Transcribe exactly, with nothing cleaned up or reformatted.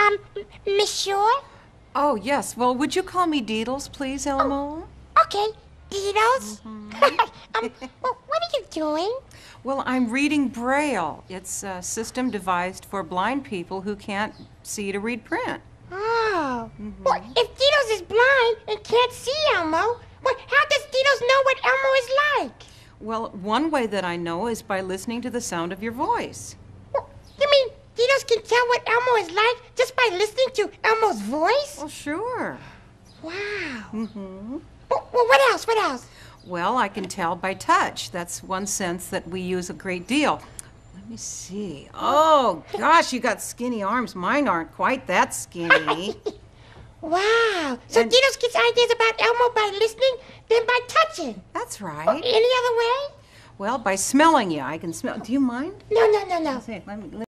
Um, Monsieur? Oh, yes. Well, would you call me Deedles, please, Elmo? Oh, okay, Deedles. Mm-hmm. um, well, what are you doing? Well, I'm reading Braille. It's a system devised for blind people who can't see to read print. Oh. Mm-hmm. Well, if Deedles is blind and can't see Elmo, well, how does Deedles know what Elmo is like? Well, one way that I know is by listening to the sound of your voice. Well, you mean Deedles can tell what Elmo is like just by listening to Elmo's voice? Well, sure. Wow. Mm-hmm. Well, well, what else? What else? Well, I can tell by touch. That's one sense that we use a great deal. Let me see. Oh, gosh, you got skinny arms. Mine aren't quite that skinny. Wow. So And Deedles gets ideas about Elmo by listening, then by touching. That's right. Oh, any other way? Well, by smelling you. I can smell. Do you mind? No, no, no, no. Let's see. Let me.